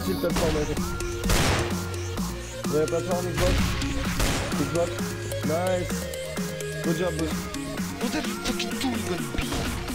Kill platform, I think. Yeah, platform is blocked. It's blocked. Nice. Good job, Bush. What the fucking tool gonna be?